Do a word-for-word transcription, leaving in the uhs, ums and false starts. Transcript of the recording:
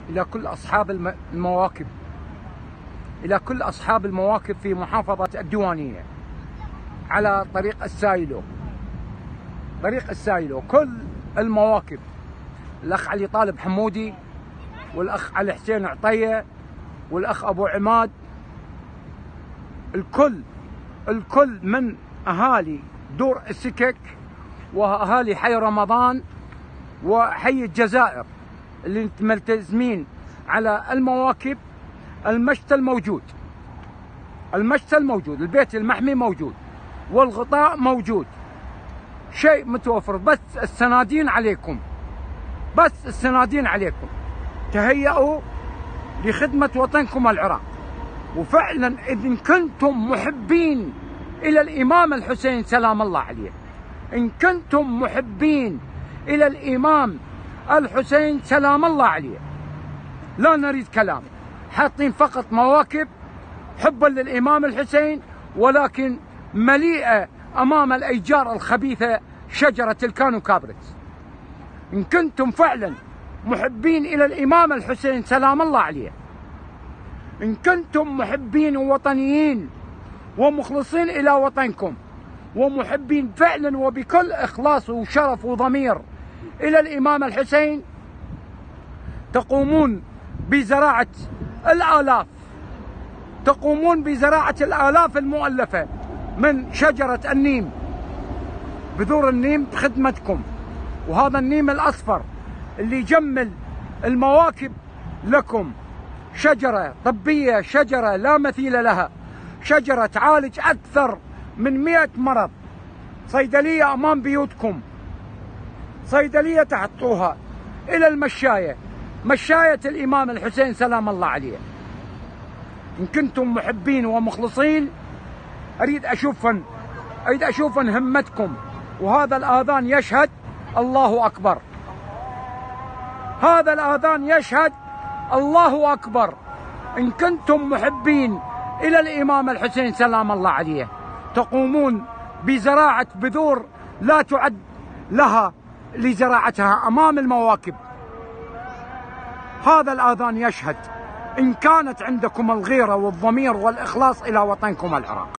إلى كل أصحاب المواكب، إلى كل أصحاب المواكب في محافظة الديوانية على طريق السايلو، طريق السايلو كل المواكب، الأخ علي طالب حمودي والأخ علي حسين عطية والأخ أبو عماد، الكل الكل من أهالي دور السكك وأهالي حي رمضان وحي الجزائر اللي ملتزمين على المواكب. المشتى الموجود، المشتى الموجود، البيت المحمي موجود، والغطاء موجود، شيء متوفر، بس السنادين عليكم، بس السنادين عليكم. تهيئوا لخدمة وطنكم العراق. وفعلا إن كنتم محبين إلى الإمام الحسين سلام الله عليه، إن كنتم محبين إلى الإمام الحسين سلام الله عليه، لا نريد كلام، حاطين فقط مواكب حبا للإمام الحسين، ولكن مليئة أمام الأشجار الخبيثة شجرة الكانو كابرت. إن كنتم فعلا محبين إلى الإمام الحسين سلام الله عليه، إن كنتم محبين ووطنيين ومخلصين إلى وطنكم ومحبين فعلا وبكل إخلاص وشرف وضمير إلى الإمام الحسين، تقومون بزراعة الآلاف، تقومون بزراعة الآلاف المؤلفة من شجرة النيم، بذور النيم بخدمتكم. وهذا النيم الأصفر اللي يجمل المواكب لكم، شجرة طبية، شجرة لا مثيل لها، شجرة تعالج أكثر من مئة مرض، صيدلية أمام بيوتكم، صيدلية تحطوها إلى المشاية، مشاية الإمام الحسين سلام الله عليه. إن كنتم محبين ومخلصين أريد أشوفن أريد أشوفن همتكم. وهذا الآذان يشهد الله أكبر، هذا الآذان يشهد الله أكبر. إن كنتم محبين إلى الإمام الحسين سلام الله عليه، تقومون بزراعة بذور لا تعد لها لزراعتها أمام المواكب. هذا الآذان يشهد إن كانت عندكم الغيرة والضمير والإخلاص إلى وطنكم العراق.